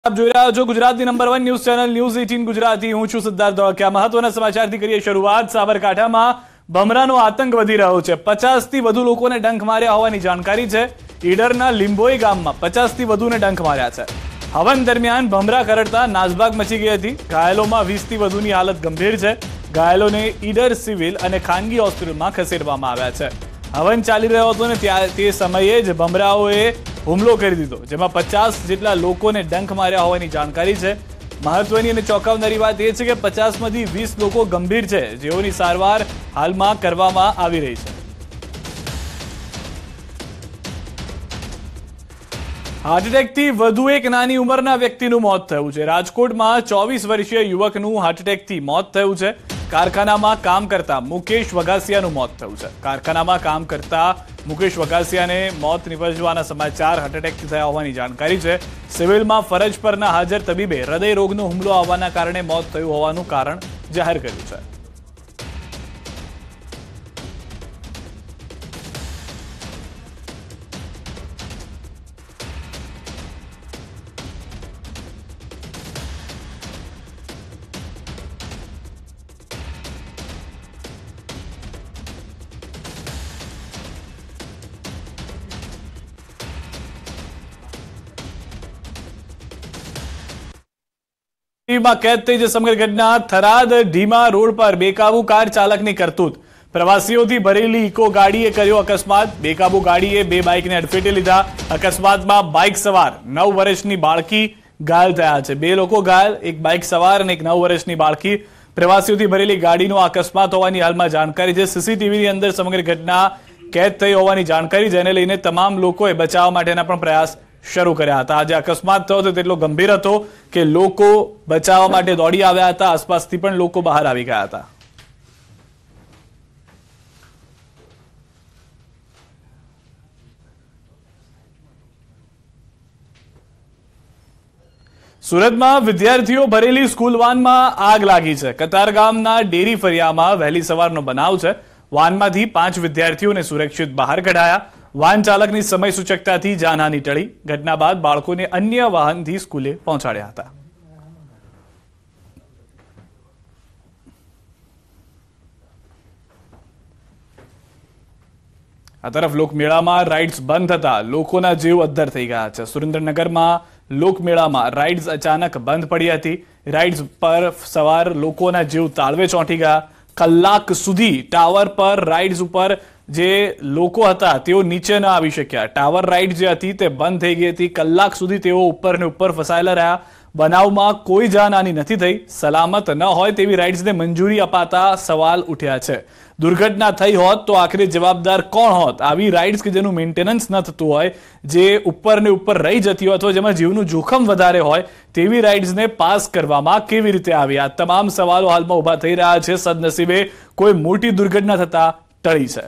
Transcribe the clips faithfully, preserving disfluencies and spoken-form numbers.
આપ જોઈ રહ્યા છો ગુજરાતની number one news channel news અઠ્ઠાવીસ ગુજરાતી। હું છું સિદ્ધાર્થ ધોળકિયા। મહત્વના સમાચારથી કરીએ શરૂઆત। સાબરકાંઠામાં ભમરાનો આતંક વધી રહ્યો છે। પચાસ થી વધુ લોકોને ડંખ માર્યા હોવાની જાણકારી છે। ઈડરના લીંબોઈ ગામમાં પચાસ થી વધુને ડંખ માર્યા છે। હવન દરમિયાન ભમરા કરડતા નાસભાગ મચી ગઈ હતી। ઘાયલોમાં વીસ થી વધુની હાલત ગંભીર છે। ઘાયલોને ઈડર સિવિલ અને ખાનગી હોસ્પિટલમાં ખસેડવામાં આવ્યા છે। હવન ચાલી રહ્યો હતો ને તે સમયે જ ભમરાઓએ હુમલો કરી દીધો, જેમાં પચાસ જેટલા લોકોને ડંખ માર્યા હોવાની જાણકારી છે। મહત્વની અને ચોંકાવનારી વાત એ છે કે પચાસમાંથી વીસ લોકો ગંભીર છે, જેઓની સારવાર હાલમાં કરવામાં આવી રહી છે। હાર્ટ એટેકથી વધુ એક નાની ઉંમરના વ્યક્તિનું મોત થયું છે। રાજકોટમાં ચોવીસ વર્ષીય યુવકનું હાર્ટ એટેકથી મોત થયું છે। કારખાનામાં કામ કરતા મુકેશ વઘાસિયાનું મોત થયું છે। કારખાનામાં કામ કરતા મુકેશ વઘાસિયાને મોત નિપજવાના સમાચાર હાર્ટ એટેકથી થયા હોવાની જાણકારી છે। સિવિલમાં ફરજ પરના હાજર તબીબે હૃદય રોગનો હુમલો આવવાના કારણે મોત થયું હોવાનું કારણ જાહેર કર્યું છે। कैद थई समग्र घटना। थराद ढीमा रोड पर बेकाबू कार चालकनी करतूत। प्रवासीओथी भरेली इको गाड़ीए कर्यो अकस्मात। बेकाबू गाड़ीए बे बाइकने अडफेटे लीधा। अकस्मातमां बाइक सवार नौ वर्षनी बाळकी घायल थया छे। बे लोको घायल, एक बाइक सवार अने एक नौ वर्षनी बाळकी। प्रवासीओथी भरेली गाड़ीनो अकस्मात होवानी हालमां जानकारी छे। सीसीटीवीनी अंदर समग्र घटना कैद थई होवानी जानकारी, जेने लईने तमाम लोकोए बचाव माटेना पण प्रयास શરૂ કર્યા હતા। આજે અકસ્માત થયો તો તેટલો ગંભીર હતો કે લોકો બચાવવા માટે દોડી આવ્યા હતા। આસપાસથી પણ લોકો બહાર આવી ગયા હતા। સુરતમાં વિદ્યાર્થીઓ ભરેલી સ્કૂલ વાનમાં આગ લાગી છે। કતારગામના ડેરી ફરિયામાં વહેલી સવારનો બનાવ છે। વાનમાંથી પાંચ વિદ્યાર્થીઓને સુરક્ષિત બહાર કઢાયા। वाहन चालकनी समय सूचकताथी जानहानि टळी। घटना बाद बाळकोने अन्य वाहनथी स्कूले पहोंचाड्या हता। आ तरफ लोकमेळामां राइड्स बंध थता लोकोना जीव अद्धर थई गया छे। सुरेन्द्रनगरमां लोकमेळामां राइड्स अचानक बंध पड़ी हती। राइड्स पर सवार लोकोना जीव ताळवे ચોંટી गया। कलाक सुधी टावर पर राइड्स पर जे लोको हता तेओ नीचे न आवी शक्या। टावर राइड जे हती ते बंध थई गई हती। कलाक सुधी तेओ उपर ने उपर फसायेला रह्या। बनावमां कोई जानहानि नथी थई। सलामत न होय तेवी राइड्सने मंजूरी अपाता सवाल उठ्या छे। दुर्घटना थई होत तो आखिर जवाबदार कोण होत? आवी राइड्स के जेनुं मेंटेनन्स न थतुं होय, जे उपर ने उपर रही जती होय अथवा जेमां जीवनुं जोखम वधारे होय तेवी राइड्सने पास करवामां केवी रीते आवी? आ तमाम सवालो हालमां उभा थई रह्या छे। सदनसीबे कोई मोटी दुर्घटना थता टळी छे।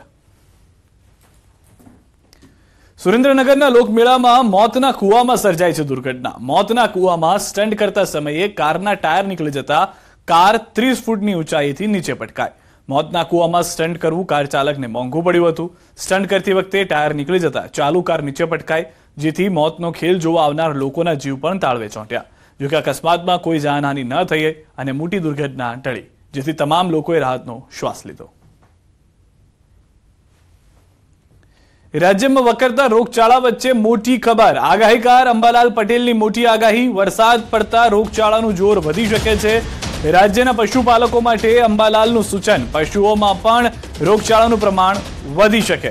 सुरेन्द्रनगरना लोकमेळामां मौतना कूवामां सर्जाई छे दुर्घटना। मौतना कूवामां स्टंट करता समये कारना टायर निकळी जता कार तीस फूटनी ऊंचाईथी नीचे पटकाई। मौतना कूवामां स्टंट करवुं कार चालकने मोंघुं पड्युं हतुं। स्टंट करती वखते टायर निकळी जता चालू कार नीचे पटकाई, जेथी मौतनो खेल जोवा आवनार लोकोना जीव पण ताळवे ચોંટ્યા। जो कि अकस्मातमां कोई जानहानि न થઈ અને મોટી દુર્ઘટના ટળી, જેથી તમામ લોકોએ રાહતનો શ્વાસ લીધો। राज्य में वकरता रोगचाळा वच्चे मोटी खबर। आगाहीकार अंबालाल पटेलनी मोटी आगाही। वरसाद पड़ता रोगचाळानुं जोर वधी शके छे। राज्यना पशुपालको माटे अंबालालनुं सूचन, पशुओमां पण रोगचाळानुं प्रमाण वधी शके।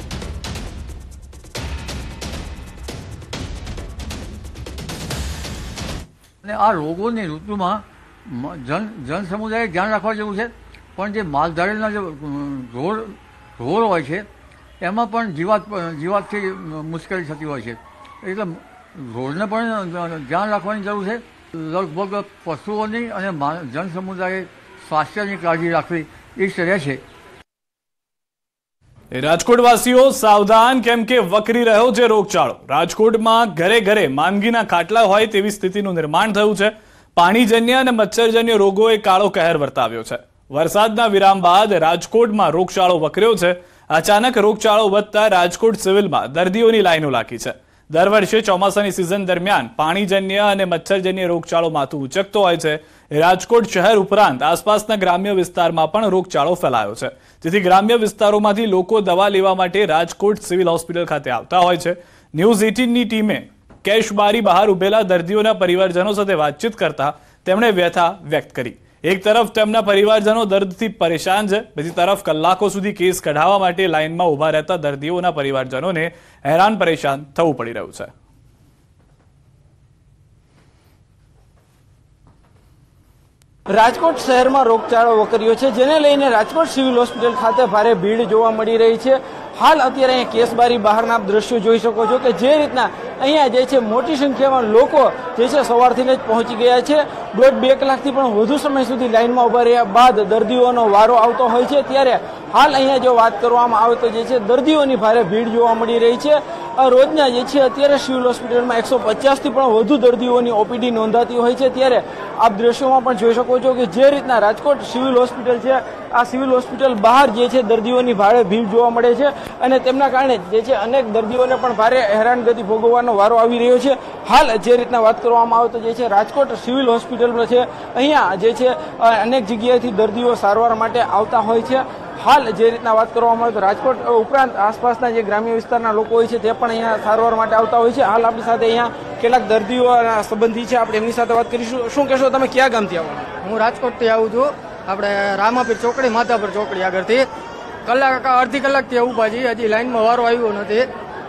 आ रोगोनी ऋतुमां जन जन समुदाये ध्यान राखवा जेवुं छे, पण जे मालधारीना जे ढोर ढोर होय छे एमां पण जीवात जीवातथी मुश्केली थती होय छे, એટલે ઢોરને પણ ધ્યાન રાખવાની જરૂર છે। લગભગ પશુઓની અને જન સમુદાયે સ્વાસ્થ્યની કાળજી રાખવી એ રહેશે। રાજકોટવાસીઓ સાવધાન, કેમ કે વકરી રહ્યો છે રોગચાળો। રાજકોટમાં ઘરે ઘરે માંદગીના ખાટલા હોય તેવી સ્થિતિનું નિર્માણ થયું છે। પાણીજન્ય અને મચ્છરજન્ય રોગોએ કાળો કહેર વર્તાવ્યો છે। વરસાદના વિરામ બાદ રાજકોટમાં રોગચાળો વકર્યો છે। अचानक रोगचाळो વધતા રાજકોટ સિવિલમાં દર્દીઓની લાઈનો લાગી છે। દર વર્ષે ચોમાસાની સિઝન દરમિયાન પાણીજન્ય અને મચ્છરજન્ય રોગચાળો માથું ઉચકતો હોય છે। રાજકોટ શહેર ઉપરાંત આસપાસના ગ્રામ્ય વિસ્તારમાં પણ રોગચાળો ફેલાયો છે, જેથી ગ્રામ્ય વિસ્તારોમાંથી લોકો દવા લેવા માટે રાજકોટ સિવિલ હોસ્પિટલ ખાતે આવતા હોય છે। ન્યૂઝ એટીનની ટીમે કેશબારી બહાર ઉભેલા દર્દીઓના પરિવારજનો સાથે વાતચીત કરતા તેમણે વ્યથા વ્યક્ત કરી। એક તરફ તેમના પરિવારજનો દર્દથી પરેશાન છે, બીજી તરફ કલાકો સુધી કેસ કઢાવવા માટે લાઇનમાં ઊભા રહેતા દર્દીઓના પરિવારજનોને હેરાન પરેશાન થવું પડી રહ્યું છે। રાજકોટ શહેરમાં રોગચાળો વકર્યો છે, જેને લઈને રાજકોટ સિવિલ હોસ્પિટલ ખાતે ભારે ભીડ જોવા મળી રહી છે। હાલ અત્યારે અહીંયા કેસબારી બહારના દ્રશ્યો જોઈ શકો છો કે જે રીતના અહીંયા જે છે મોટી સંખ્યામાં લોકો જે છે સવારથી જ પહોંચી ગયા છે। દોઢ બે કલાકથી પણ વધુ સમય સુધી લાઇનમાં ઉભા રહ્યા બાદ દર્દીઓનો વારો આવતો હોય છે, ત્યારે હાલ અહીંયા જો વાત કરવામાં આવે તો જે છે દર્દીઓની ભારે ભીડ જોવા મળી રહી છે। રોજના જે છે અત્યારે સિવિલ હોસ્પિટલમાં એકસો પચાસથી પણ વધુ દર્દીઓની ઓપીડી નોંધાતી હોય છે, ત્યારે આપ દ્રશ્યોમાં પણ જોઈ શકો છો કે જે રીતના રાજકોટ સિવિલ હોસ્પિટલ છે, આ સિવિલ હોસ્પિટલ બહાર જે છે દર્દીઓની ભારે ભીડ જોવા મળે છે અને તેમના કારણે જે છે અનેક દર્દીઓને પણ ભારે હેરાનગતિ ભોગવવાનો વારો આવી રહ્યો છે। હાલ જે રીતના વાત કરવામાં આવે તો જે છે રાજકોટ સિવિલ હોસ્પિટલ છે, અહીંયા જે છે અનેક જગ્યાએથી દર્દીઓ સારવાર માટે આવતા હોય છે। હાલ જે રીતના વાત કરવામાં આવે તો રાજકોટ ઉપરાંત આસપાસના જે ગ્રામ્ય વિસ્તારના લોકો હોય છે તે પણ અહીંયા સારવાર માટે આવતા હોય છે। હાલ આપણી સાથે અહીંયા કેટલાક દર્દીઓના સંબંધી છે, આપણે એમની સાથે વાત કરીશું। શું કહેશો, તમે ક્યાં ગામથી આવો? હું રાજકોટથી આવું છું, આપણે રામાપીર ચોકડી માધાપર ચોકડી આગળથી। કલાક અડધી કલાકથી ઊભા છીએ, હજી લાઈનમાં વારો આવ્યો નથી।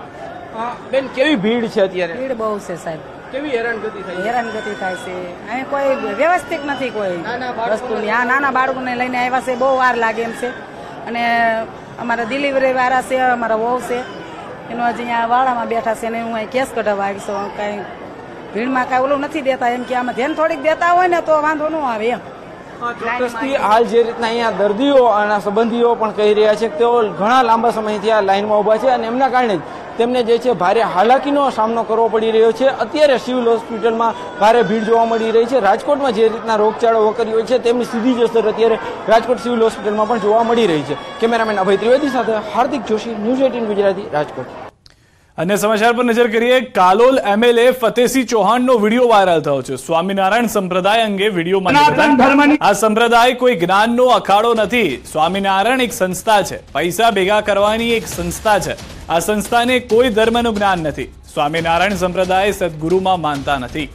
બેન, કેવી ભીડ છે અત્યારે? ભીડ બહુ છે સાહેબ, કેવી હેરાનગતિ થાય? હેરાનગતિ થાય છે, અહીં કોઈ વ્યવસ્થિત નથી કોઈ વસ્તુની। આ નાના બાળકોને લઈને આવ્યા છે, બહુ વાર લાગે એમ છે। અને અમારા ડિલિવરી વાળા છે, અમારા વહુ છે, એનો હજી અહીંયા વાળામાં બેઠા છે ને હું અહીં કેસ કઢાવવા આવી છું। કાંઈ ભીડમાં કાંઈ ઓલું નથી દેતા, એમ કે આમાં ધ્યાન થોડીક દેતા હોય ને તો વાંધો ન આવે એમ। ચોક્કસથી હાલ જે રીતના અહીંયા દર્દીઓ અને સંબંધીઓ પણ કહી રહ્યા છે કે તેઓ ઘણા લાંબા સમયથી આ લાઇનમાં ઉભા છે અને એમના કારણે જ તેમને જે છે ભારે હાલાકીનો સામનો કરવો પડી રહ્યો છે। અત્યારે સિવિલ હોસ્પિટલમાં ભારે ભીડ જોવા મળી રહી છે। રાજકોટમાં જે રીતના રોગચાળો વકર્યો છે તેમની સીધી જ અસર અત્યારે રાજકોટ સિવિલ હોસ્પિટલમાં પણ જોવા મળી રહી છે। કેમેરામેન અભય ત્રિવેદી સાથે હાર્દિક જોશી, ન્યૂઝ એટીન ગુજરાતી, રાજકોટ। અન્ય સમાચાર પર નજર કરીએ। કાલોલ એમએલએ ફતેહસિંહ ચૌહાણનો વિડીયો વાયરલ થયો છે। સ્વામિનારાયણ સંપ્રદાય અંગે વિડીયોમાં આ સંપ્રદાય કોઈ જ્ઞાનનો અખાડો નથી। સ્વામિનારાયણ એક સંસ્થા છે, પૈસા ભેગા કરવાની એક સંસ્થા છે। આ સંસ્થાને કોઈ ધર્મનું જ્ઞાન નથી। સ્વામિનારાયણ સંપ્રદાય સદગુરુમાં માનતા નથી।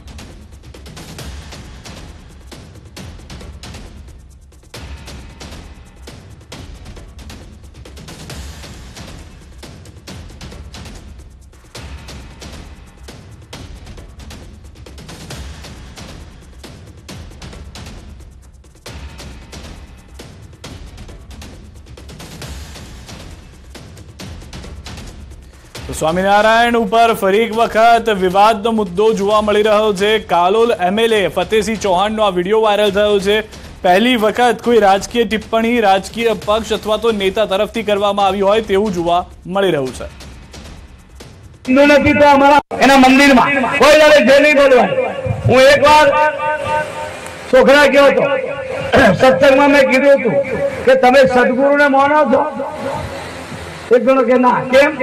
સ્વામિનારાયણ ઉપર ફરી એક વખત વિવાદનો મુદ્દો જોવા મળી રહ્યો છે। કાલોલ એમએલએ ફતેહસિંહ ચૌહાણનો આ વિડીયો વાયરલ થયો છે। પહેલી વખત કોઈ રાજકીય ટિપ્પણી રાજકીય પક્ષ અથવા તો નેતા તરફથી કરવામાં આવી હોય તેવું જોવા મળી રહ્યું છે। હિન્દુ નથી તો અમારા એના મંદિરમાં કોઈ જાણે જે નહીં બોલવાય। હું એકવાર છોકરા ગયો હતો, સત્સંગમાં મેં કીધું હતું કે તમે સદગુરુને માનો છો? એક જણો કે ના, કેમ?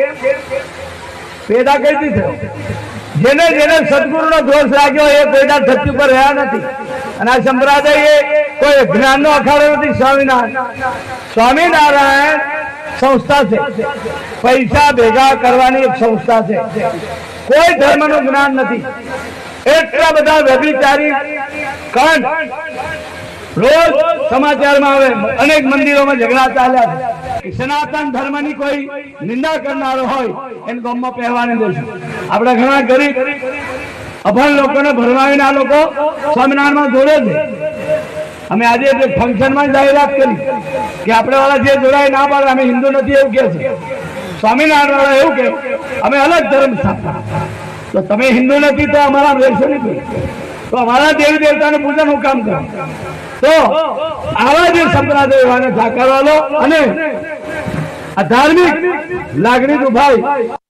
પેદા કઈ દીધો? જેને જેને સદગુરુનો દોષ લાગ્યો એ પેદા ધરતી પર રહ્યા નથી। અને આ સંપ્રદાય એ કોઈ જ્ઞાનનો અખાડો નથી। સ્વામિનારાયણ સ્વામિનારાયણ સંસ્થા છે, પૈસા ભેગા કરવાની એક સંસ્થા છે, કોઈ ધર્મનું જ્ઞાન નથી। એટલા બધા વ્યભિચારી કાંડ રોજ સમાચારમાં આવે, અનેક મંદિરોમાં ઝઘડા ચાલ્યા છે। સનાતન ધર્મની કોઈ નિંદા કરનારો હોય એને ગામમાં પહેરવાને દેશું। આપણે ઘણા ગરીબ અભણ લોકોને ભરવાવીને આ લોકો સ્વામિનારાયણમાં જોડે છે। અમે આજે ફંક્શનમાં જાહેરાત કરી કે આપણે વાળા જે જોડાય ના પાડે, અમે હિન્દુ નથી એવું કહે છે। સ્વામિનારાયણ વાળા એવું કે અમે અલગ ધર્મ સ્થાપના। તો તમે હિન્દુ નથી તો અમારા રહેશો નહીં, તો અમારા દેવી દેવતાનું પૂજન હું કામ કરું? તો આવા જે સંપ્રદાય જાકારવા લો અને આ ધાર્મિક લાગણી દુભાઈ।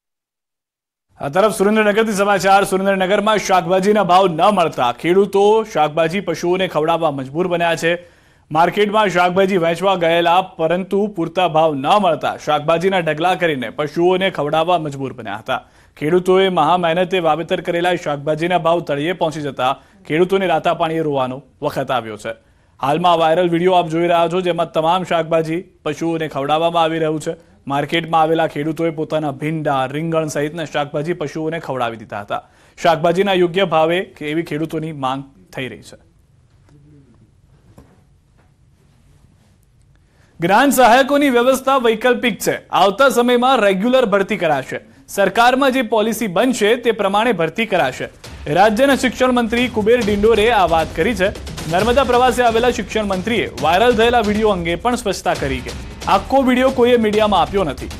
આ તરફ સુરેન્દ્રનગરથી સમાચાર। સુરેન્દ્રનગરમાં શાકભાજીના ભાવ ન મળતા ખેડૂતો શાકભાજી પશુઓને ખવડાવવા મજબૂર બન્યા છે। માર્કેટમાં શાકભાજી વેચવા ગયેલા પરંતુ પૂરતા ભાવ ન મળતા શાકભાજીના ઢગલા કરીને પશુઓને ખવડાવવા મજબૂર બન્યા હતા। ખેડૂતોએ મહા મહેનતે વાવેતર કરેલા શાકભાજીના ભાવ તળિયે પહોંચી જતા ખેડૂતોને રાતા પાણીએ રોવાનો વખત આવ્યો છે। હાલમાં વાયરલ વિડીયો આપ જોઈ રહ્યા છો, જેમાં તમામ શાકભાજી પશુઓને ખવડાવવામાં આવી રહ્યું છે। માર્કેટમાં આવેલા ખેડૂતોએ પોતાના ભીંડા, રીંગણ સહિતના શાકભાજી પશુઓને ખવડાવી દીધા હતા। શાકભાજીના યોગ્ય ભાવે એવી ખેડૂતોની માંગ થઈ રહી છે। જ્ઞાન સહાયકોની વ્યવસ્થા વૈકલ્પિક છે। આવતા સમયમાં રેગ્યુલર ભરતી કરાશે। સરકારમાં જે પોલિસી બનશે તે પ્રમાણે ભરતી કરાશે। રાજ્યના શિક્ષણ મંત્રી કુબેર ડિંડોરે આ વાત કરી છે। નર્મદા પ્રવાસે આવેલા શિક્ષણ મંત્રીએ વાયરલ થયેલા વિડીયો અંગે પણ સ્પષ્ટતા કરી કે આખો વિડીયો કોઈએ મીડિયામાં આપ્યો નથી।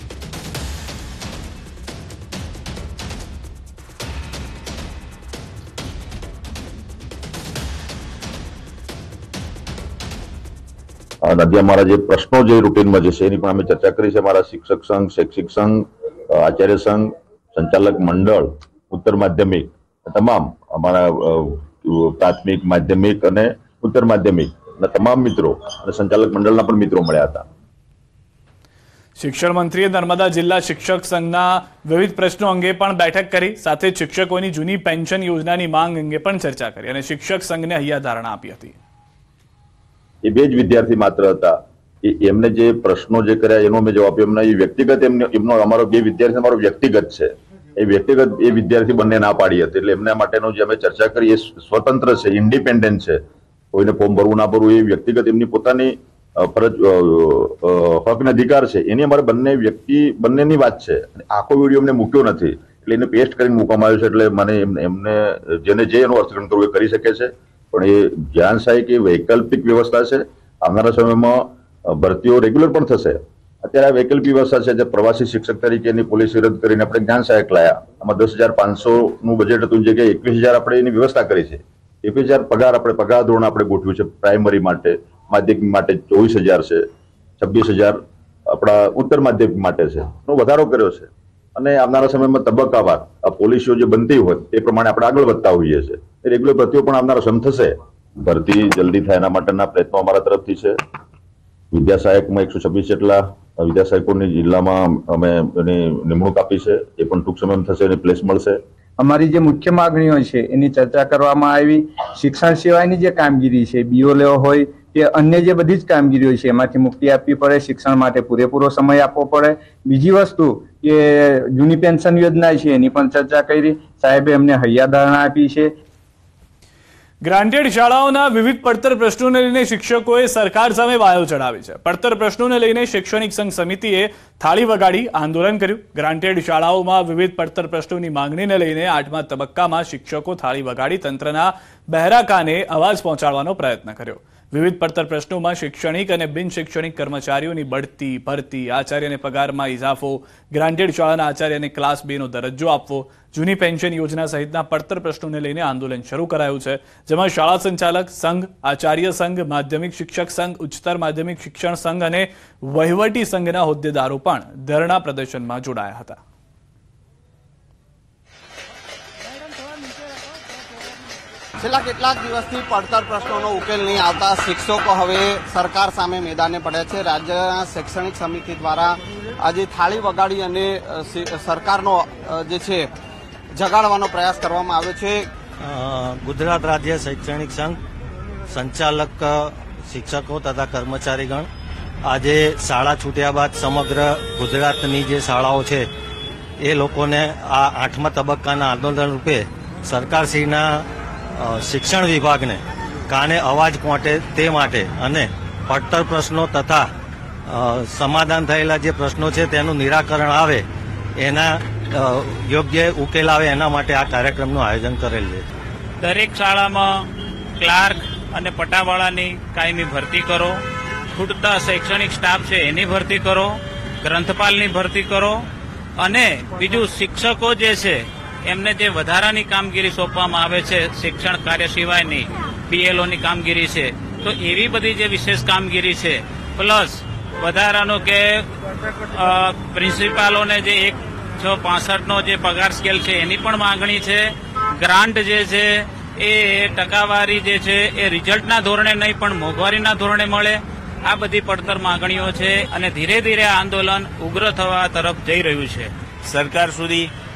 આજે અમારા જે પ્રશ્નો જે રૂટીનમાં જે છે એની પણ અમે ચર્ચા કરી છે। અમારા શિક્ષક સંઘ, શૈક્ષિક સંઘ, આચાર્ય સંઘ, સંચાલક મંડળ, ઉત્તર માધ્યમિક, તમામ અમારા પ્રાથમિક, માધ્યમિક અને ઉત્તર માધ્યમિક તમામ મિત્રો અને સંચાલક મંડળના પણ મિત્રો મળ્યા હતા। શિક્ષણ મંત્રીએ નર્મદા જિલ્લા શિક્ષક સંઘના વિવિધ પ્રશ્નો અંગે પણ બેઠક કરી। સાથે શિક્ષકોની જૂની પેન્શન યોજનાની માંગ અંગે પણ ચર્ચા કરી અને શિક્ષક સંઘને હૈયાધારણા આપી હતી। એ બે જ વિદ્યાર્થી માત્ર હતા। એમને જે પ્રશ્નો જે કર્યા એનો મેં જવાબ આપ્યો। એમના એ વ્યક્તિગત એમને એમનો અમારો બે વિદ્યાર્થી અમારો વ્યક્તિગત છે। એ વ્યક્તિગત એ વિદ્યાર્થી બંને ના પાડી હતી। એટલે એમના માટેનો જે અમે ચર્ચા કરી એ સ્વતંત્ર છે, ઇન્ડિપેન્ડન્ટ છે। કોઈને ફોર્મ ભરવું ના ભરવું એ વ્યક્તિગત એમની પોતાની ફરજ હક અને અધિકાર છે। એની અમારે બંને વ્યક્તિ બંનેની વાત છે। આખો વિડીયો એમને મૂક્યો નથી, એટલે એને પેસ્ટ કરીને મૂકવામાં આવ્યો છે। એટલે મને એમને જેને જે એનું અર્થઘટન કરવું એ કરી શકે છે। પણ એ જ્ઞાન સહાયક એ વૈકલ્પિક વ્યવસ્થા છે। આવનારા સમયમાં ભરતીઓ રેગ્યુલર પણ થશે। અત્યારે આ વૈકલ્પિક વ્યવસ્થા છે જે પ્રવાસી શિક્ષક તરીકેની પોલિસી રદ કરીને આપણે જ્ઞાન સહાયક લાયા। આમાં દસ હજાર પાંચસો નું બજેટ હતું, જગ્યાએ એકવીસ હજાર આપણે એની વ્યવસ્થા કરી છે। એકવીસ હજાર પગાર આપણે પગાર ધોરણ આપણે ગોઠવ્યું છે। પ્રાઇમરી માટે, માધ્યમિક માટે ચોવીસ હજાર છે, છવ્વીસ હજાર આપણા ઉત્તર માધ્યમિક માટે છે, નો વધારો કર્યો છે। અને આવનારા સમયમાં તબક્કાવાર આ પોલિસીઓ જે બનતી હોય એ પ્રમાણે આપણે આગળ વધતા હોઈએ છીએ। રેગ્યુલર ભરતીઓ પણ આવનારા સમય થશે। ભરતી જલ્દી થાય એના માટેના પ્રયત્નો અમારા તરફથી છે। વિદ્યા સહાયકમાં એકસો છવ્વીસ જેટલા વિદ્યા સહાયકોની જિલ્લામાં અમે એની નિમણૂક આપી છે। એ પણ ટૂંક સમયમાં થશે, એને પ્લેસ મળશે। અમારી જે મુખ્ય માગણીઓ છે એની ચર્ચા કરવામાં આવી। શિક્ષણ સિવાયની જે કામગીરી છે, બીઓ લેવો હોય કે અન્ય જે બધી જ કામગીરીઓ છે એમાંથી મુક્તિ આપવી પડે। શિક્ષણ માટે પૂરેપૂરો સમય આપવો પડે। બીજી વસ્તુ કે જૂની પેન્શન યોજના છે એની પણ ચર્ચા કરી। સાહેબે એમને હૈયાધારણા આપી છે। ગ્રાન્ટેડ શાળાઓના વિવિધ પડતર પ્રશ્નોને લઈને શિક્ષકોએ સરકાર સામે વાયો ચડાવી છે। પડતર પ્રશ્નોને લઈને શૈક્ષણિક સંઘ સમિતિએ થાળી વગાડી આંદોલન કર્યું। ગ્રાન્ટેડ શાળાઓમાં વિવિધ પડતર પ્રશ્નોની માંગણીને લઈને આઠમા તબક્કામાં શિક્ષકો થાળી વગાડી તંત્રના બહેરા કાને અવાજ પહોંચાડવાનો પ્રયત્ન કર્યો। વિવિધ પડતર પ્રશ્નોમાં શૈક્ષણિક અને બિન શૈક્ષણિક કર્મચારીઓની બઢતી, ભરતી, આચાર્યને પગારમાં ઇજાફો, ગ્રાન્ટેડ શાળાના આચાર્યને ક્લાસ બે નો દરજ્જો આપવો, જૂની પેન્શન યોજના સહિતના પડતર પ્રશ્નોને લઈને આંદોલન શરૂ કરાયું છે। જેમાં શાળા સંચાલક સંઘ, આચાર્ય સંઘ, માધ્યમિક શિક્ષક સંઘ, ઉચ્ચતર માધ્યમિક શિક્ષણ સંઘ અને વહીવટી સંઘના હોદ્દેદારો પણ ધરણા પ્રદર્શનમાં જોડાયા હતા। છેલ્લા કેટલાક દિવસથી પડતર પ્રશ્નોનો ઉકેલ નહીં આવતા શિક્ષકો હવે સરકાર સામે મેદાને પડ્યા છે। રાજ્યના શૈક્ષણિક સમિતિ દ્વારા આજે થાળી વગાડી અને સરકારનો જે છે જગાડવાનો પ્રયાસ કરવામાં આવ્યો છે। ગુજરાત રાજ્ય શૈક્ષણિક સંઘ, સંચાલક શિક્ષકો તથા કર્મચારીગણ આજે શાળા છૂટ્યા બાદ સમગ્ર ગુજરાતની જે શાળાઓ છે એ લોકોને આ આઠમા તબક્કાના આંદોલન રૂપે સરકારશ્રીના શિક્ષણ વિભાગને કાને અવાજ પહોંચે તે માટે અને પડતર પ્રશ્નો તથા સમાધાન થયેલા જે પ્રશ્નો છે તેનું નિરાકરણ આવે, એના યોગ્ય ઉકેલ આવે એના માટે આ કાર્યક્રમનું આયોજન કરેલ છે। દરેક શાળામાં ક્લાર્ક અને પટાવાળાની કાયમી ભરતી કરો, ખૂટતા શૈક્ષણિક સ્ટાફ છે એની ભરતી કરો, ગ્રંથપાલની ભરતી કરો અને બીજું શિક્ષકો જે છે એમને જે વધારાની કામગીરી સોંપવામાં આવે છે શિક્ષણ કાર્ય સિવાયની પીએલઓની કામગીરી છે, તો એવી બધી જે વિશેષ કામગીરી છે પ્લસ વધારાનો કે પ્રિન્સિપાલોને જે એક છ પાસઠ નો જે પગાર સ્કેલ છે એની પણ માંગણી છે। ગ્રાન્ટ જે છે એ ટકાવારી જે છે એ રિઝલ્ટના ધોરણે નહીં પણ મોંઘવારીના ધોરણે મળે। આ બધી પડતર માંગણીઓ છે અને ધીરે ધીરે આંદોલન ઉગ્ર થવા તરફ જઈ રહ્યું છે। સરકાર સુધી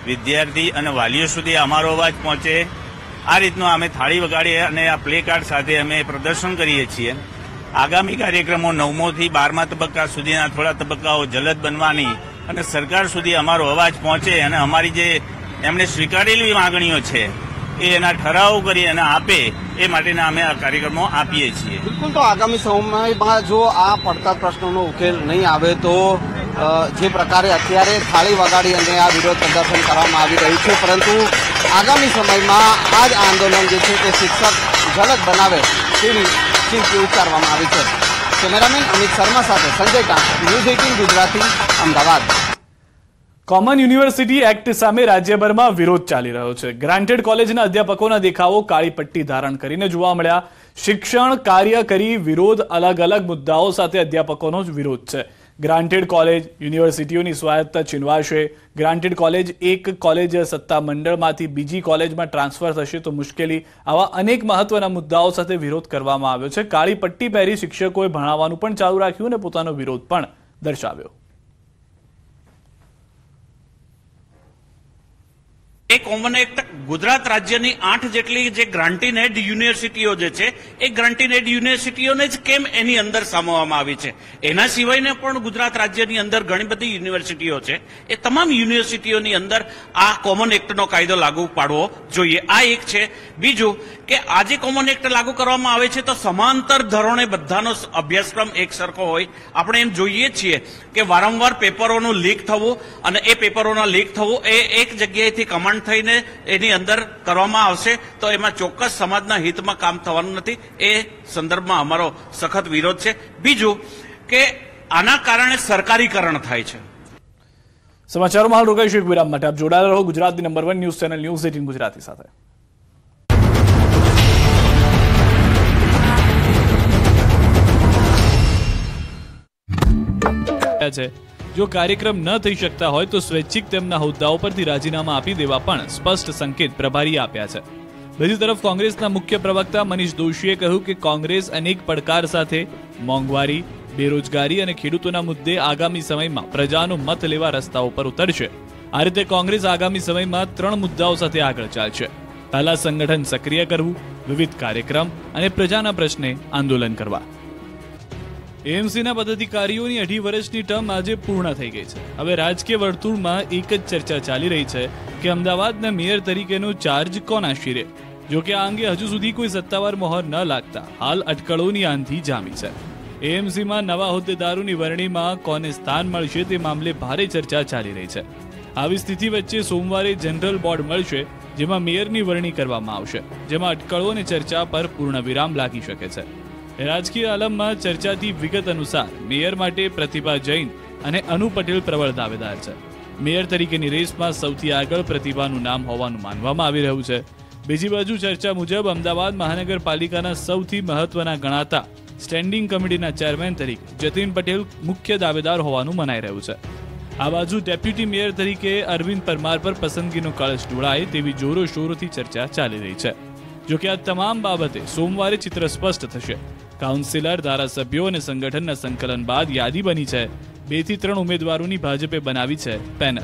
વિદ્યાર્થી અને વાલીઓ સુધી અમારો અવાજ પહોંચે આ રીતનો અમે થાળી વગાડીએ અને આ પ્લે કાર્ડ સાથે અમે પ્રદર્શન કરીએ છીએ. આગામી કાર્યક્રમો નવમો થી બારમા તબક્કા સુધીના થોડા તબક્કાઓ જલદ બનવાની અને સરકાર સુધી અમારો અવાજ પહોંચે અને અમારી જે એમણે સ્વીકારેલી માંગણીઓ છે એ એના ઠરાવો કરી અને આપે એ માટેના અમે આ કાર્યક્રમો આપીએ છીએ. બિલકુલ, તો આગામી સમયમાં જો આ પડતર પ્રશ્નોનો ઉકેલ નહીં આવે તો જે પ્રકારે અત્યારે થાળી વગાડી અને આ વિરોધ પ્રદર્શન કરવામાં આવી રહ્યું છે, પરંતુ આગામી સમયમાં આ જ આંદોલન જે છે તે શિક્ષક ઝલક બનાવે તેવી ચીમકી ઉચ્ચારવામાં આવી છે. કેમેરામેન અમિત શર્મા સાથે Sanjay Kant, news eighteen Gujarati, Ahmedabad. Common university act સામે રાજ્યભરમાં વિરોધ ચાલી રહ્યો છે. ગ્રાન્ટેડ કોલેજના અધ્યાપકોના દેખાવો કાળી પટ્ટી ધારણ કરીને જોવા મળ્યા. શિક્ષણ કાર્ય કરી વિરોધ અલગ અલગ મુદ્દાઓ સાથે અધ્યાપકોનો જ વિરોધ છે. ગ્રાન્ટેડ કોલેજ યુનિવર્સિટીઓની સ્વાયત્તતા છીનવાશે. ગ્રાન્ટેડ કોલેજ એક કોલેજ સત્તા મંડળમાંથી બીજી કોલેજમાં ટ્રાન્સફર થશે તો મુશ્કેલી. આવા અનેક મહત્વના મુદ્દાઓ સાથે વિરોધ કરવામાં આવ્યો છે. કાળી પટ્ટી પહેરી શિક્ષકોએ ભણાવવાનું પણ ચાલુ રાખ્યું અને પોતાનો વિરોધ પણ દર્શાવ્યો. એ કોમન એક્ટ ગુજરાત રાજ્યની આઠ જેટલી જે ગ્રાન્ટીન હેડ યુનિવર્સિટીઓ જે છે એ ગ્રાન્ટીન હેડ યુનિવર્સિટીઓને જ કેમ એની અંદર સામવામાં આવી છે? એના સિવાયને પણ ગુજરાત રાજ્યની અંદર ઘણી બધી યુનિવર્સિટીઓ છે. એ તમામ યુનિવર્સિટીઓની અંદર આ કોમન એક્ટનો કાયદો લાગુ પાડવો જોઈએ. આ એક છે. બીજું કે આજે કોમન એક્ટ લાગુ કરવામાં આવે છે તો સમાંતર ધોરણે બધાનો અભ્યાસક્રમ એક સરખો હોય. આપણે એમ જોઈએ છીએ કે વારંવાર પેપરોનું લીક થવું અને એ પેપરોના લીક થવું એ એક જગ્યાએથી કમાન્ડ થઈને એની અંદર કરવામાં આવશે તો એમાં ચોક્કસ સમાજના હિતમાં કામ થવાનું નથી. એ સંદર્ભમાં અમારો સખત વિરોધ છે. બીજું કે આના કારણે સરકારીકરણ થાય છે. સમાચારોમાં હાલ રોકાઈશું એક વિરામ માટે. આપ જોડાયેલા રહો ગુજરાતની number one news channel news eighteen Gujarati સાથે. જો કાર્યક્રમ ન થઈ શકતા હોય તો સ્વૈચ્છિક તેમના હોદ્દાઓ પરથી રાજીનામા આપી દેવા પણ સ્પષ્ટ સંકેત પ્રભારીએ આપ્યા છે. બીજી તરફ કોંગ્રેસના મુખ્ય પ્રવક્તા મનીષ દોશીએ કહ્યું કે કોંગ્રેસ અનેક પડકાર સાથે મોંઘવારી, બેરોજગારી અને ખેડૂતોના મુદ્દે આગામી સમયમાં પ્રજાનો મત લેવા રસ્તાઓ પર ઉતરશે. આ રીતે કોંગ્રેસ આગામી સમયમાં ત્રણ મુદ્દાઓ સાથે આગળ ચાલશે. પહેલા સંગઠન સક્રિય કરવું, વિવિધ કાર્યક્રમ અને પ્રજાના પ્રશ્ને આંદોલન કરવા. એએમસીના પદાધિકારીઓની અઢી વર્ષની ટર્મ આજે પૂર્ણ થઈ ગઈ છે. હવે રાજકીય વર્તુળમાં એક જ ચર્ચા ચાલી રહી છે કે અમદાવાદના મેયર તરીકેનો ચાર્જ કોના શિરે. જોકે આ અંગે હજુ સુધી કોઈ સત્તાવાર મોહર ન લાગતા હાલ અટકળોની આંધી જામી છે. એએમસીમાં નવા હોદ્દેદારોની વરણીમાં કોને સ્થાન મળશે તે મામલે ભારે ચર્ચા ચાલી રહી છે. આવી સ્થિતિ વચ્ચે સોમવારે જનરલ બોર્ડ મળશે જેમાં મેયરની વરણી કરવામાં આવશે, જેમાં અટકળો અને ચર્ચા પર પૂર્ણ વિરામ લાગી શકે છે. રાજકીય આલમમાં ચર્ચાથી વિગત અનુસાર મેયર માટે પ્રતિભા જૈન અને અનુ પટેલ પ્રબળ દાવેદાર છે. મેયર તરીકેની રેસમાં સૌથી આગળ પ્રતિભાનું નામ હોવાનું માનવામાં આવી રહ્યું છે. બીજી બાજુ ચર્ચા મુજબ અમદાવાદ મહાનગરપાલિકાના સૌથી મહત્વના ગણાતા સ્ટેન્ડિંગ કમિટીના ચેરમેન તરીકે જતીન પટેલ મુખ્ય દાવેદાર હોવાનું મનાઈ રહ્યું છે. આ બાજુ ડેપ્યુટી મેયર તરીકે અરવિંદ પરમાર પર પસંદગીનો કળશ ઢોળાય તેવી જોરો શોરોથી ચર્ચા ચાલી રહી છે. જોકે આ તમામ બાબતે સોમવારે ચિત્ર સ્પષ્ટ થશે. કાઉન્સિલર, ધારાસભ્યો અને સંગઠનના સંકલન બાદ યાદી બની છે. બે થી ત્રણ ઉમેદવારોની ભાજપે બનાવી છે પેનલ.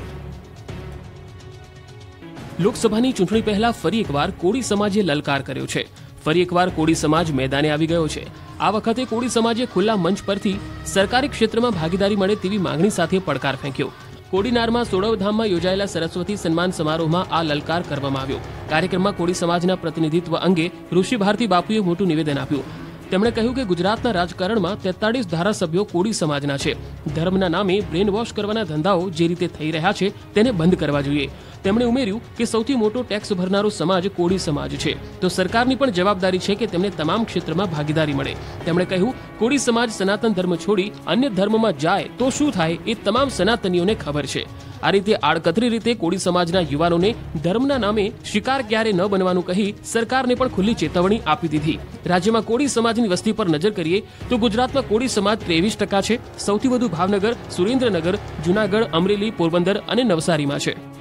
લોકસભાની ચૂંટણી પહેલા ફરી એકવાર કોળી સમાજે લલકાર કર્યો છે. ફરી એકવાર કોળી સમાજ મેદાને આવી ગયો છે. આ વખતે કોળી સમાજે ખુલ્લા મંચ પરથી સરકારી ક્ષેત્રમાં ભાગીદારી મળે તેવી માંગણી સાથે પડકાર ફેંક્યો. કોડીનારમાં સોડવધામમાં યોજાયેલા સરસ્વતી સન્માન સમારોહમાં આ લલકાર કરવામાં આવ્યો. કાર્યક્રમમાં કોળી સમાજના પ્રતિનિધિત્વ અંગે ઋષિ ભારતી બાપુએ મોટું નિવેદન આપ્યું. તેમણે કહ્યું કે ગુજરાતના રાજકારણમાં તેતાળીસ ધારાસભ્યો કોળી સમાજના છે. ધર્મના નામે બ્રેન વોશ કરવાના ધંધાઓ જે રીતે થઈ રહ્યા છે તેને બંધ કરવા જોઈએ. તેમણે ઉમેર્યું કે સૌથી મોટો ટેક્સ ભરનારો સમાજ કોળી સમાજ છે, તો સરકારની પણ જવાબદારી છે કે તેમને તમામ ક્ષેત્રમાં ભાગીદારી મળે. તેમણે કહ્યું, કોળી સમાજ સનાતન ધર્મ છોડી અન્ય ધર્મમાં જાય તો શું થાય એ તમામ સનાતનીઓને ખબર છે. આ રીતે આડકતરી રીતે કોળી સમાજના યુવાનોને ધર્મના નામે શિકાર ક્યારે ન બનવાનું કહી સરકારને પણ ખુલ્લી ચેતવણી આપી દીધી. રાજ્યમાં કોળી સમાજની વસ્તી પર નજર કરીએ તો ગુજરાતમાં કોળી સમાજ ત્રેવીસ ટકા છે. સૌથી વધુ ભાવનગર, સુરેન્દ્રનગર, જૂનાગઢ, અમરેલી, પોરબંદર અને નવસારીમાં છે.